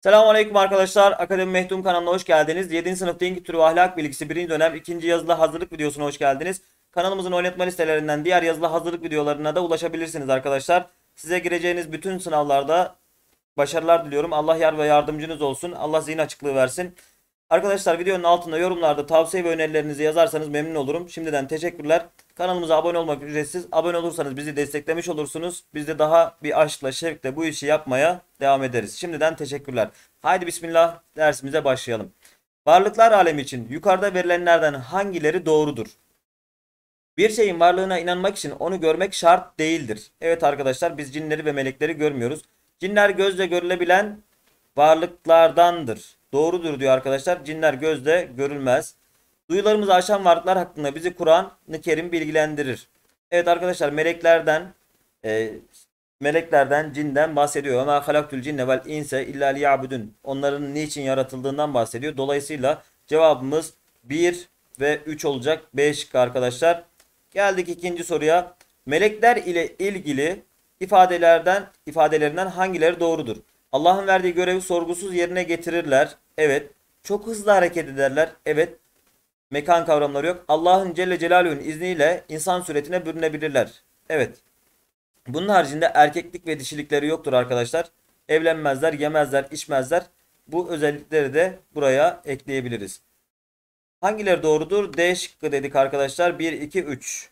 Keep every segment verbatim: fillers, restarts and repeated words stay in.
Selamünaleyküm arkadaşlar. Akademi Mehtum kanalına hoş geldiniz. yedinci sınıf Din Kültürü ve Ahlak Bilgisi birinci dönem ikinci yazılı hazırlık videosuna hoş geldiniz. Kanalımızın oynatma listelerinden diğer yazılı hazırlık videolarına da ulaşabilirsiniz arkadaşlar. Size gireceğiniz bütün sınavlarda başarılar diliyorum. Allah yar ve yardımcınız olsun. Allah zihin açıklığı versin. Arkadaşlar videonun altında yorumlarda tavsiye ve önerilerinizi yazarsanız memnun olurum. Şimdiden teşekkürler. Kanalımıza abone olmak ücretsiz. Abone olursanız bizi desteklemiş olursunuz. Biz de daha bir aşkla, şevkle bu işi yapmaya devam ederiz. Şimdiden teşekkürler. Haydi bismillah dersimize başlayalım. Varlıklar alemi için yukarıda verilenlerden hangileri doğrudur? Bir şeyin varlığına inanmak için onu görmek şart değildir. Evet arkadaşlar, biz cinleri ve melekleri görmüyoruz. Cinler gözle görülebilen varlıklardandır. Doğrudur diyor arkadaşlar. Cinler gözle görülmez. Duyularımızı aşan varlıklar hakkında bizi Kur'an-ı Kerim bilgilendirir. Evet arkadaşlar, meleklerden e, meleklerden, cinden bahsediyor. Ama halaktul cinne vel inse illa liyabudun. Onların niçin yaratıldığından bahsediyor. Dolayısıyla cevabımız bir ve üç olacak. B şıkkı arkadaşlar. Geldik ikinci soruya. Melekler ile ilgili ifadelerden ifadelerinden hangileri doğrudur? Allah'ın verdiği görevi sorgusuz yerine getirirler. Evet. Çok hızlı hareket ederler. Evet. Mekan kavramları yok. Allah'ın Celle Celaluhu'nun izniyle insan suretine bürünebilirler. Evet. Bunun haricinde erkeklik ve dişilikleri yoktur arkadaşlar. Evlenmezler, yemezler, içmezler. Bu özellikleri de buraya ekleyebiliriz. Hangileri doğrudur? D şıkkı dedik arkadaşlar. bir, iki, üç.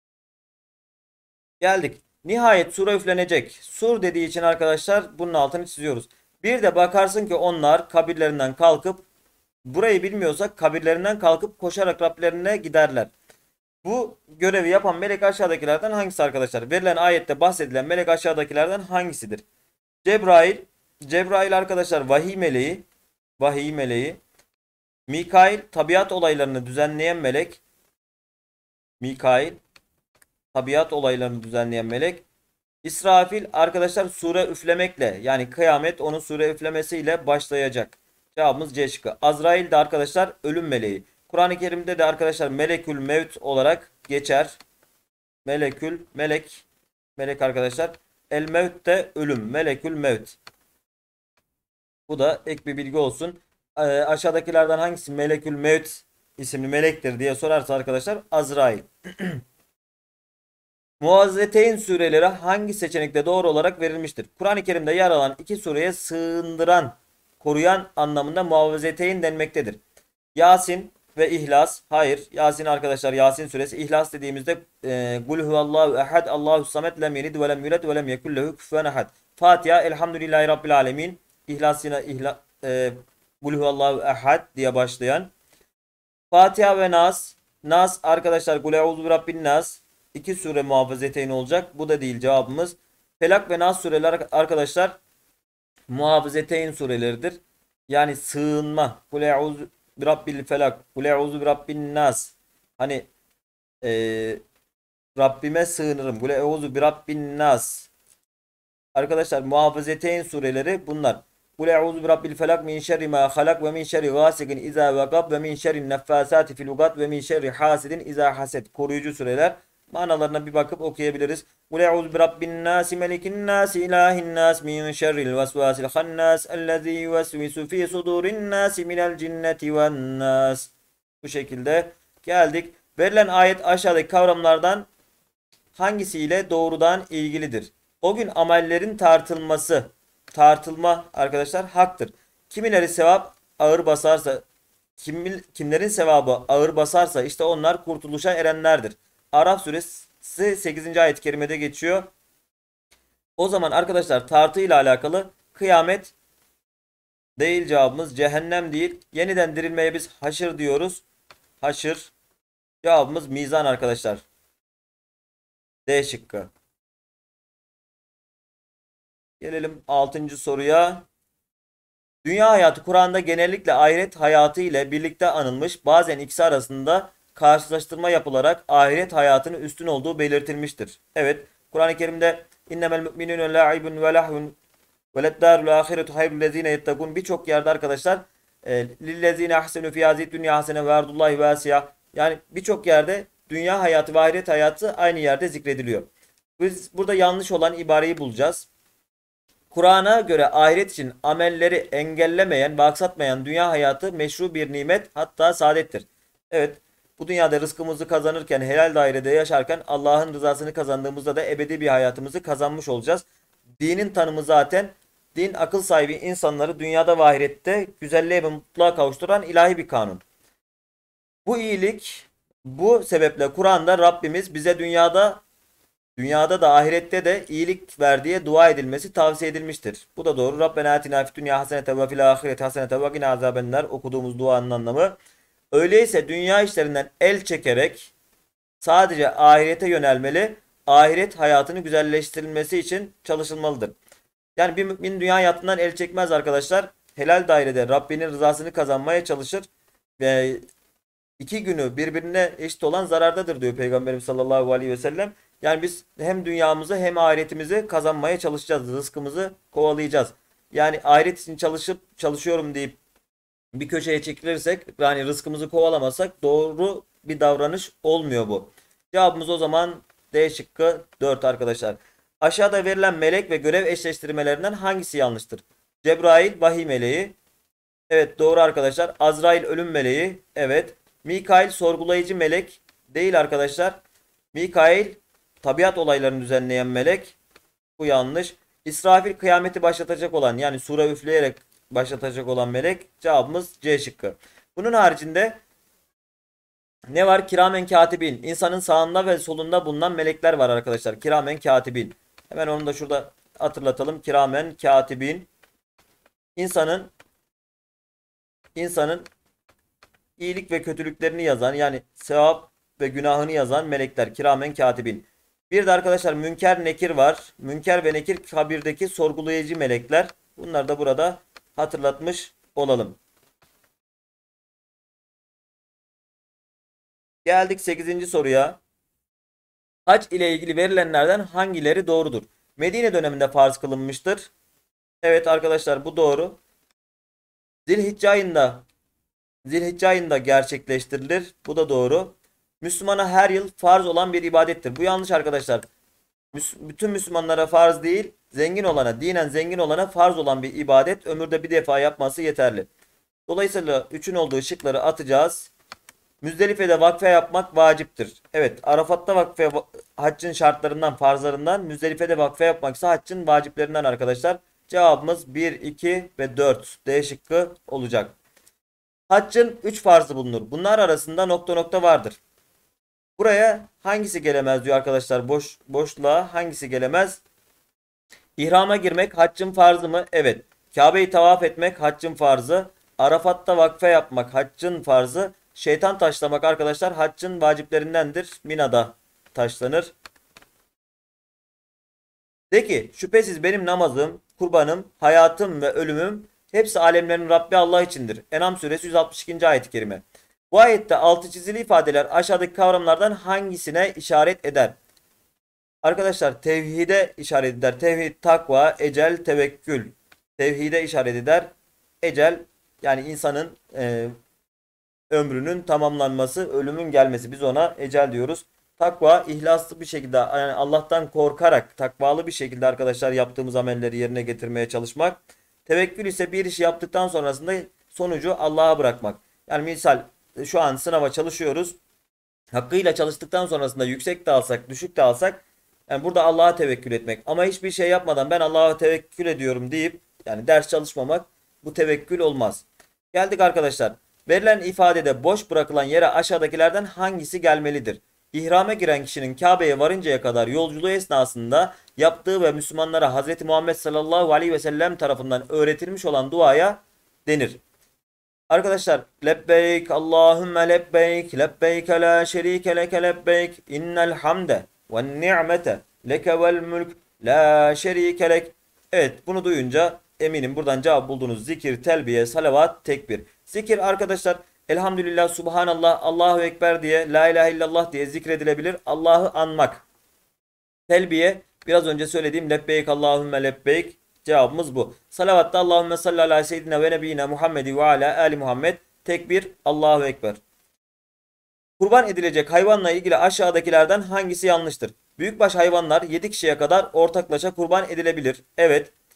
Geldik. Nihayet sura üflenecek. Sur dediği için arkadaşlar bunun altını çiziyoruz. Bir de bakarsın ki onlar kabirlerinden kalkıp, burayı bilmiyorsak kabirlerinden kalkıp koşarak Rablerine giderler. Bu görevi yapan melek aşağıdakilerden hangisi arkadaşlar? Verilen ayette bahsedilen melek aşağıdakilerden hangisidir? Cebrail. Cebrail arkadaşlar vahiy meleği. Vahiy meleği. Mikail tabiat olaylarını düzenleyen melek. Mikail tabiat olaylarını düzenleyen melek. İsrafil arkadaşlar sure üflemekle, yani kıyamet onun sure üflemesiyle başlayacak. Cevabımız C şıkkı. Azrail de arkadaşlar ölüm meleği. Kur'an-ı Kerim'de de arkadaşlar melekül mevt olarak geçer. Melekül melek melek arkadaşlar. El mevt de ölüm. Melekül mevt. Bu da ek bir bilgi olsun. Ee, aşağıdakilerden hangisi melekül mevt isimli melektir diye sorarsa arkadaşlar Azrail. Muazzeteyn sureleri hangi seçenekte doğru olarak verilmiştir? Kur'an-ı Kerim'de yer alan iki sureye sığındıran, koruyan anlamında muavvezeteyn denmektedir. Yasin ve İhlas. Hayır. Yasin arkadaşlar, Yasin suresi. İhlas dediğimizde e, Kul huvallahu ehad, Allahu samet, lem yelid ve lem yulad ve lem yekul lehu kufuven ehad. Fatiha, Elhamdülillahi Rabbil alemin. İhlas yine ihla, e, Kul huvallahu ehad diye başlayan. Fatiha ve Nas. Nas arkadaşlar Kul euzu bi rabbin nas. İki sure muhafazeteyn olacak. Bu da değil cevabımız. Felak ve Nas sureler arkadaşlar muhafazeteyn sureleridir. Yani sığınma. Kul euzu bi rabbil felak. Kul euzu bi rabbin nas. Hani ee, Rabbime sığınırım. Kul euzu bi rabbin nas. Arkadaşlar muhafazeteyn sureleri bunlar. Kul euzu bi rabbil felak min şerri ma halak ve min şerri gasikin iza vakab ve min şerri neffasati fil ukad ve min şerri hasidin iza hased. Koruyucu sureler. Manalarına bir bakıp okuyabiliriz. Kul euzu bi rabbin nas, melikin nas, ilahin nas, min şerril vesvasil hannas, ellezî yuvesvisu fî sudurin nas minel cinneti ven nas. Bu şekilde geldik. Verilen ayet aşağıdaki kavramlardan hangisiyle doğrudan ilgilidir? O gün amellerin tartılması, tartılma arkadaşlar haktır. Kimileri sevap ağır basarsa, kim, kimlerin sevabı ağır basarsa işte onlar kurtuluşa erenlerdir. Araf suresi sekizinci ayet-i kerimede geçiyor. O zaman arkadaşlar tartı ile alakalı kıyamet değil, cevabımız cehennem değil. Yeniden dirilmeye biz haşır diyoruz. Haşır. Cevabımız mizan arkadaşlar. D şıkkı. Gelelim altıncı soruya. Dünya hayatı Kur'an'da genellikle ahiret hayatı ile birlikte anılmış, bazen ikisi arasında karşılaştırma yapılarak ahiret hayatının üstün olduğu belirtilmiştir. Evet, Kur'an-ı Kerim'de innemel müminune la'ibun ve lahvun ve leddarul ahiretu hayrul lezine yettekun birçok yerde arkadaşlar e, lillezine ahsenu fi hazid dünya hasene ve ardullahi vasiyah, yani birçok yerde dünya hayatı ve ahiret hayatı aynı yerde zikrediliyor. Biz burada yanlış olan ibareyi bulacağız. Kur'an'a göre ahiret için amelleri engellemeyen ve aksatmayan dünya hayatı meşru bir nimet, hatta saadettir. Evet, bu dünyada rızkımızı kazanırken, helal dairede yaşarken Allah'ın rızasını kazandığımızda da ebedi bir hayatımızı kazanmış olacağız. Dinin tanımı zaten, din akıl sahibi insanları dünyada ve ahirette güzelliğe ve mutluluğa kavuşturan ilahi bir kanun. Bu iyilik, bu sebeple Kur'an'da Rabbimiz bize dünyada dünyada da ahirette de iyilik ver diye dua edilmesi tavsiye edilmiştir. Bu da doğru. Rabbena atina fid dünya hasenete ve fil ahireti hasenete ve qina azabennar okuduğumuz duanın anlamı. Öyleyse dünya işlerinden el çekerek sadece ahirete yönelmeli, ahiret hayatını güzelleştirilmesi için çalışılmalıdır. Yani bir mümin dünya hayatından el çekmez arkadaşlar. Helal dairede Rabbinin rızasını kazanmaya çalışır ve iki günü birbirine eşit olan zarardadır diyor Peygamberimiz sallallahu aleyhi ve sellem. Yani biz hem dünyamızı hem ahiretimizi kazanmaya çalışacağız. Rızkımızı kovalayacağız. Yani ahiret için çalışıp çalışıyorum deyip bir köşeye çekilirsek, yani rızkımızı kovalamasak doğru bir davranış olmuyor bu. Cevabımız o zaman D şıkkı dört arkadaşlar. Aşağıda verilen melek ve görev eşleştirmelerinden hangisi yanlıştır? Cebrail vahiy meleği. Evet, doğru arkadaşlar. Azrail ölüm meleği. Evet. Mikail sorgulayıcı melek değil arkadaşlar. Mikail tabiat olaylarını düzenleyen melek. Bu yanlış. İsrafil kıyameti başlatacak olan, yani sure üfleyerek başlatacak olan melek. Cevabımız C şıkkı. Bunun haricinde ne var? Kiramen katibin. İnsanın sağında ve solunda bulunan melekler var arkadaşlar. Kiramen katibin. Hemen onu da şurada hatırlatalım. Kiramen katibin. İnsanın insanın iyilik ve kötülüklerini yazan, yani sevap ve günahını yazan melekler. Kiramen katibin. Bir de arkadaşlar münker nekir var. Münker ve nekir kabirdeki sorgulayıcı melekler. Bunları da burada hatırlatmış olalım. Geldik sekizinci soruya. Hac ile ilgili verilenlerden hangileri doğrudur? Medine döneminde farz kılınmıştır. Evet arkadaşlar, bu doğru. Zilhicce ayında Zilhicce ayında gerçekleştirilir. Bu da doğru. Müslümana her yıl farz olan bir ibadettir. Bu yanlış arkadaşlar. Müs bütün Müslümanlara farz değil, zengin olana, dinen zengin olana farz olan bir ibadet, ömürde bir defa yapması yeterli. Dolayısıyla üçün olduğu şıkları atacağız. Müzdelife'de vakfe yapmak vaciptir. Evet, Arafat'ta vakfe haccın şartlarından, farzlarından, Müzdelife'de vakfe yapmak ise haccın vaciplerinden arkadaşlar. Cevabımız bir, iki ve dört. D şıkkı olacak. Haccın üç farzı bulunur. Bunlar arasında nokta nokta vardır. Buraya hangisi gelemez diyor arkadaşlar. Boş boşluğa hangisi gelemez? İhrama girmek haccın farzı mı? Evet. Kabe'yi tavaf etmek haccın farzı. Arafat'ta vakfe yapmak haccın farzı. Şeytan taşlamak arkadaşlar haccın vaciplerindendir. Mina'da taşlanır. De ki şüphesiz benim namazım, kurbanım, hayatım ve ölümüm hepsi alemlerin Rabbi Allah içindir. En'am suresi yüz altmış ikinci ayet-i kerime. Bu ayette altı çizili ifadeler aşağıdaki kavramlardan hangisine işaret eder? Arkadaşlar tevhide işaret eder. Tevhid, takva, ecel, tevekkül. Tevhide işaret eder. Ecel, yani insanın e, ömrünün tamamlanması, ölümün gelmesi. Biz ona ecel diyoruz. Takva, ihlaslı bir şekilde, yani Allah'tan korkarak takvalı bir şekilde arkadaşlar yaptığımız amelleri yerine getirmeye çalışmak. Tevekkül ise bir işi yaptıktan sonrasında sonucu Allah'a bırakmak. Yani misal şu an sınava çalışıyoruz. Hakkıyla çalıştıktan sonrasında yüksek de alsak, düşük de alsak, yani burada Allah'a tevekkül etmek. Ama hiçbir şey yapmadan ben Allah'a tevekkül ediyorum deyip yani ders çalışmamak, bu tevekkül olmaz. Geldik arkadaşlar. Verilen ifadede boş bırakılan yere aşağıdakilerden hangisi gelmelidir? İhrama giren kişinin Kabe'ye varıncaya kadar yolculuğu esnasında yaptığı ve Müslümanlara Hz. Muhammed sallallahu aleyhi ve sellem tarafından öğretilmiş olan duaya denir. Arkadaşlar lebbeyk Allahümme lebbeyk lebbeyk la şerike leke lebbeyk innel hamde ve ni'mete leke vel mülk la şerike lek. Evet, bunu duyunca eminim buradan cevap buldunuz. Zikir, telbiye, salavat, tekbir. Zikir arkadaşlar elhamdülillah, subhanallah, Allahu ekber diye, la ilahe illallah diye zikredilebilir. Allah'ı anmak. Telbiye biraz önce söylediğim lebbeyk Allahümme lebbeyk. Cevabımız bu. Salavatta Allahümme salli ala seyyidina ve nebiyyina Muhammedi ve ala ali Muhammed. Tekbir, Allahu ekber. Kurban edilecek hayvanla ilgili aşağıdakilerden hangisi yanlıştır? Büyükbaş hayvanlar yedi kişiye kadar ortaklaşa kurban edilebilir. Evet.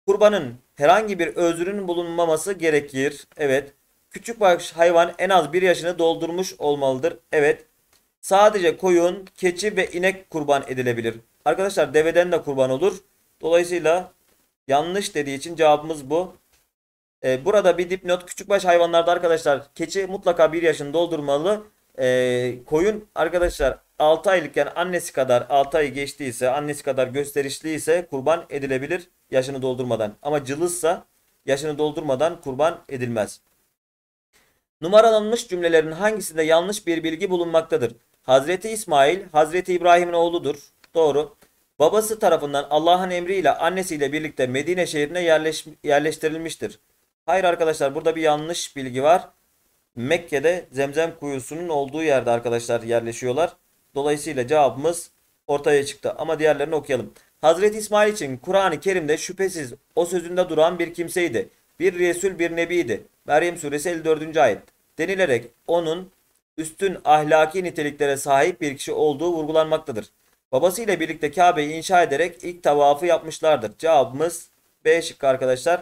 Kurbanın herhangi bir özrünün bulunmaması gerekir. Evet. Küçükbaş hayvan en az bir yaşını doldurmuş olmalıdır. Evet. Sadece koyun, keçi ve inek kurban edilebilir. Arkadaşlar deveden de kurban olur. Dolayısıyla yanlış dediği için cevabımız bu. Ee, burada bir dipnot, küçükbaş hayvanlarda arkadaşlar keçi mutlaka bir yaşını doldurmalı. Ee, koyun arkadaşlar altı aylıkken annesi kadar, altı ay geçtiyse, annesi kadar gösterişliyse kurban edilebilir yaşını doldurmadan. Ama cılızsa yaşını doldurmadan kurban edilmez. Numaralanmış cümlelerin hangisinde yanlış bir bilgi bulunmaktadır? Hazreti İsmail, Hazreti İbrahim'in oğludur. Doğru. Babası tarafından Allah'ın emriyle annesiyle birlikte Medine şehrine yerleş, yerleştirilmiştir. Hayır arkadaşlar, burada bir yanlış bilgi var. Mekke'de Zemzem kuyusunun olduğu yerde arkadaşlar yerleşiyorlar. Dolayısıyla cevabımız ortaya çıktı. Ama diğerlerini okuyalım. Hazreti İsmail için Kur'an-ı Kerim'de şüphesiz o sözünde duran bir kimseydi. Bir Resul, bir Nebiydi. Meryem suresi elli dördüncü ayet. Denilerek onun üstün ahlaki niteliklere sahip bir kişi olduğu vurgulanmaktadır. Babasıyla birlikte Kabe'yi inşa ederek ilk tavafı yapmışlardır. Cevabımız B şıkkı arkadaşlar.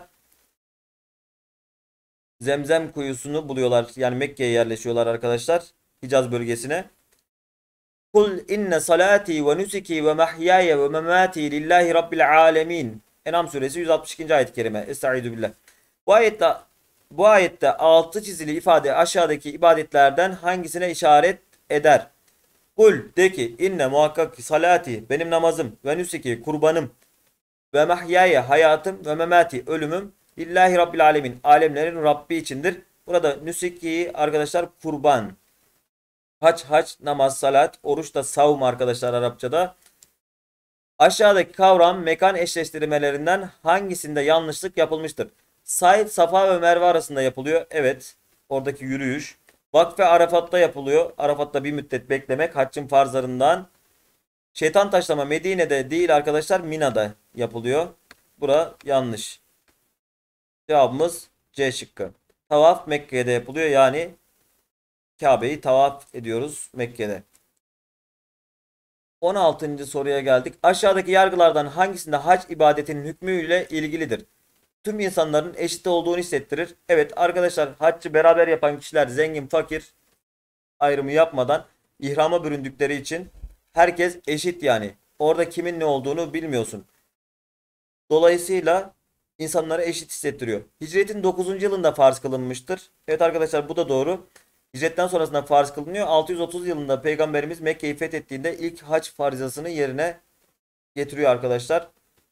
Zemzem kuyusunu buluyorlar. Yani Mekke'ye yerleşiyorlar arkadaşlar. Hicaz bölgesine. Kul inne salati ve nusuki ve mahyaya ve memati lillahi rabbil alemin. En'am suresi yüz altmış ikinci ayet-i kerime. Estaizu billah. Bu ayette bu ayette altı çizili ifade aşağıdaki ibadetlerden hangisine işaret eder? Kul de ki inne muhakkak ki salati benim namazım ve nusuki kurbanım ve mahyaya hayatım ve memati ölümüm lillahi rabbil alemin alemlerin Rabbi içindir. Burada nusuki arkadaşlar kurban. Hac hac namaz salat oruç da savm arkadaşlar Arapçada. Aşağıdaki kavram mekan eşleştirmelerinden hangisinde yanlışlık yapılmıştır? Said Safa ve Merve arasında yapılıyor. Evet. Oradaki yürüyüş. Vakfe Arafat'ta yapılıyor. Arafat'ta bir müddet beklemek haccın farzlarından. Şeytan taşlama Medine'de değil arkadaşlar Mina'da yapılıyor. Bura yanlış. Cevabımız C şıkkı. Tavaf Mekke'de yapılıyor. Yani Kabe'yi tavaf ediyoruz Mekke'de. on altıncı soruya geldik. Aşağıdaki yargılardan hangisinde hac ibadetinin hükmüyle ilgilidir? Tüm insanların eşit olduğunu hissettirir. Evet arkadaşlar haccı beraber yapan kişiler zengin fakir ayrımı yapmadan ihrama büründükleri için herkes eşit yani. Orada kimin ne olduğunu bilmiyorsun. Dolayısıyla insanlara eşit hissettiriyor. Hicretin dokuzuncu yılında farz kılınmıştır. Evet arkadaşlar bu da doğru. Hicretten sonrasında farz kılınıyor. altı yüz otuz yılında Peygamberimiz Mekke'yi fethettiğinde ilk hac farizasını yerine getiriyor arkadaşlar.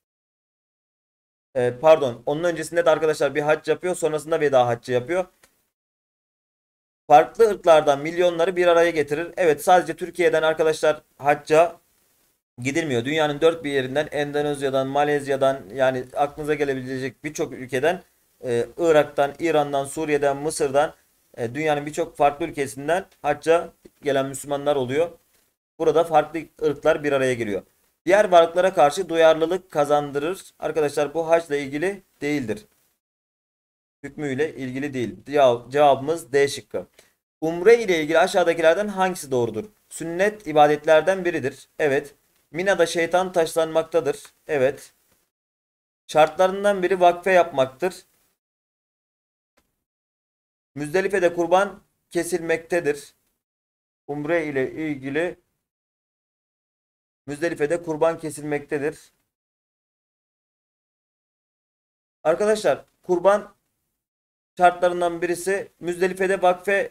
Ee, pardon. Onun öncesinde de arkadaşlar bir hac yapıyor. Sonrasında veda haccı yapıyor. Farklı ırklardan milyonları bir araya getirir. Evet sadece Türkiye'den arkadaşlar hacca gidilmiyor. Dünyanın dört bir yerinden Endonezya'dan, Malezya'dan yani aklınıza gelebilecek birçok ülkeden e, Irak'tan, İran'dan, Suriye'den, Mısır'dan e, dünyanın birçok farklı ülkesinden hacca gelen Müslümanlar oluyor. Burada farklı ırklar bir araya geliyor. Diğer varlıklara karşı duyarlılık kazandırır. Arkadaşlar bu haçla ilgili değildir. Hükmüyle ilgili değil. Cevabımız D şıkkı. Umre ile ilgili aşağıdakilerden hangisi doğrudur? Sünnet ibadetlerden biridir. Evet. Mina'da şeytan taşlanmaktadır. Evet. Şartlarından biri vakfe yapmaktır. Müzdelife'de kurban kesilmektedir. Umre ile ilgili Müzdelife'de kurban kesilmektedir. Arkadaşlar kurban şartlarından birisi Müzdelife'de vakfe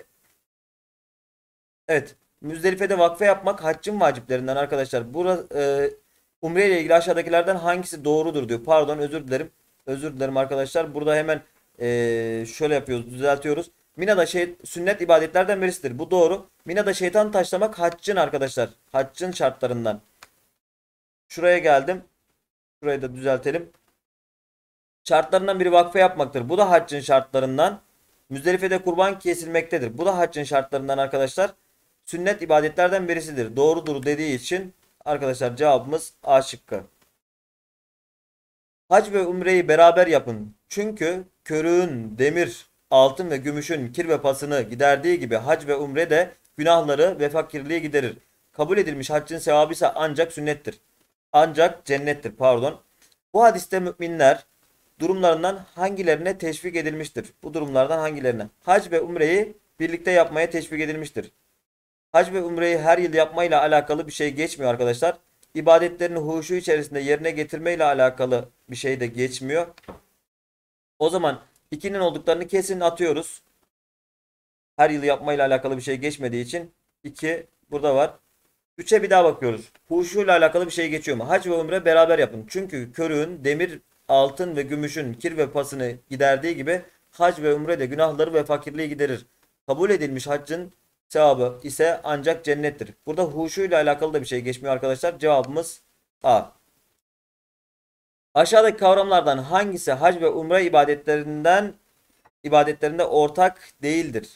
Evet. Müzdelife'de vakfe yapmak haccın vaciplerinden arkadaşlar. Burası e, Umre ile ilgili aşağıdakilerden hangisi doğrudur diyor. Pardon özür dilerim. Özür dilerim arkadaşlar. Burada hemen e, şöyle yapıyoruz. Düzeltiyoruz. Mina'da şey, sünnet ibadetlerden birisidir. Bu doğru. Mina'da şeytan taşlamak haccın arkadaşlar. Haccın şartlarından. Şuraya geldim. Şurayı da düzeltelim. Şartlarından biri vakfe yapmaktır. Bu da haccın şartlarından. Müzdelife'de kurban kesilmektedir. Bu da haccın şartlarından arkadaşlar. Sünnet ibadetlerden birisidir. Doğrudur dediği için arkadaşlar cevabımız A şıkkı. Hac ve umreyi beraber yapın. Çünkü körüğün, demir, altın ve gümüşün kir ve pasını giderdiği gibi hac ve umre de günahları ve fakirliği giderir. Kabul edilmiş haccın sevabı ise ancak sünnettir. Ancak cennettir pardon. Bu hadiste müminler durumlarından hangilerine teşvik edilmiştir? Bu durumlardan hangilerine? Hac ve umreyi birlikte yapmaya teşvik edilmiştir. Hac ve umreyi her yıl yapmayla alakalı bir şey geçmiyor arkadaşlar. İbadetlerini huşu içerisinde yerine getirmeyle alakalı bir şey de geçmiyor. O zaman ikinin olduklarını kesin atıyoruz. Her yıl yapmayla alakalı bir şey geçmediği için iki burada var. üçe bir daha bakıyoruz. Huşu ile alakalı bir şey geçiyor mu? Hac ve umre beraber yapın. Çünkü körüğün demir, altın ve gümüşün kir ve pasını giderdiği gibi hac ve umre de günahları ve fakirliği giderir. Kabul edilmiş haccın sevabı ise ancak cennettir. Burada huşu ile alakalı da bir şey geçmiyor arkadaşlar. Cevabımız A. Aşağıdaki kavramlardan hangisi hac ve umre ibadetlerinden ibadetlerinde ortak değildir?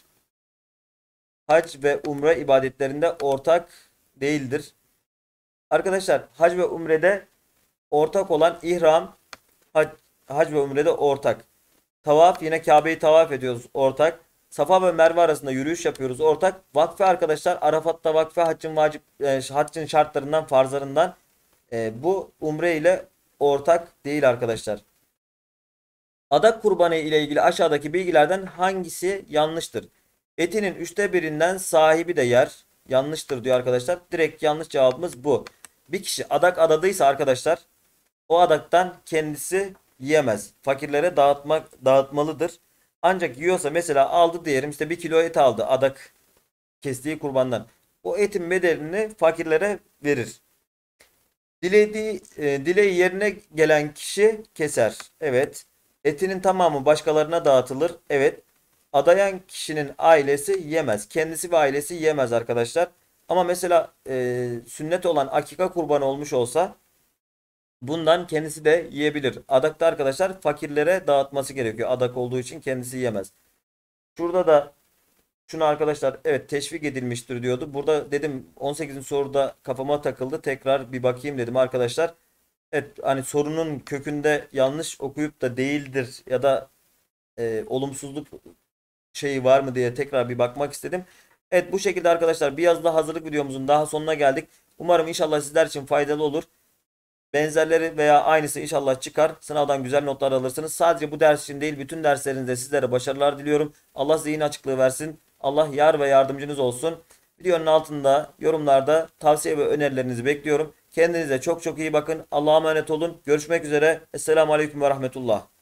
Hac ve umre ibadetlerinde ortak değildir. Arkadaşlar hac ve umrede ortak olan ihram, hac, hac ve umrede ortak. Tavaf, yine Kabe'yi tavaf ediyoruz, ortak. Safa ve Merve arasında yürüyüş yapıyoruz, ortak. Vakfe arkadaşlar, Arafat'ta vakfe haccın vacip e, haccın şartlarından, farzlarından. E, bu umre ile ortak değil arkadaşlar. Adak kurbanı ile ilgili aşağıdaki bilgilerden hangisi yanlıştır? Etinin üçte birinden sahibi de yer. Yanlıştır diyor arkadaşlar. Direkt yanlış cevabımız bu. Bir kişi adak adadıysa arkadaşlar, o adaktan kendisi yiyemez. Fakirlere dağıtmak dağıtmalıdır. Ancak yiyorsa, mesela aldı diyelim, işte bir kilo et aldı adak kestiği kurbandan. O etin bedelini fakirlere verir. Dilediği, e, dileği yerine gelen kişi keser. Evet. Etinin tamamı başkalarına dağıtılır. Evet. Adayan kişinin ailesi yemez. Kendisi ve ailesi yemez arkadaşlar. Ama mesela e, sünnet olan akika kurbanı olmuş olsa bundan kendisi de yiyebilir. Adakta arkadaşlar fakirlere dağıtması gerekiyor. Adak olduğu için kendisi yemez. Şurada da şunu arkadaşlar, evet, teşvik edilmiştir diyordu. Burada dedim on sekizinci soruda kafama takıldı. Tekrar bir bakayım dedim arkadaşlar. Evet, hani sorunun kökünde yanlış okuyup da değildir ya da e, olumsuzluk şeyi var mı diye tekrar bir bakmak istedim. Evet, bu şekilde arkadaşlar bir yazılı hazırlık videomuzun daha sonuna geldik. Umarım inşallah sizler için faydalı olur. Benzerleri veya aynısı inşallah çıkar. Sınavdan güzel notlar alırsınız. Sadece bu ders için değil, bütün derslerinizde sizlere başarılar diliyorum. Allah zihin açıklığı versin. Allah yar ve yardımcınız olsun. Videonun altında, yorumlarda tavsiye ve önerilerinizi bekliyorum. Kendinize çok çok iyi bakın. Allah'a emanet olun. Görüşmek üzere. Esselamu Aleyküm ve Rahmetullah.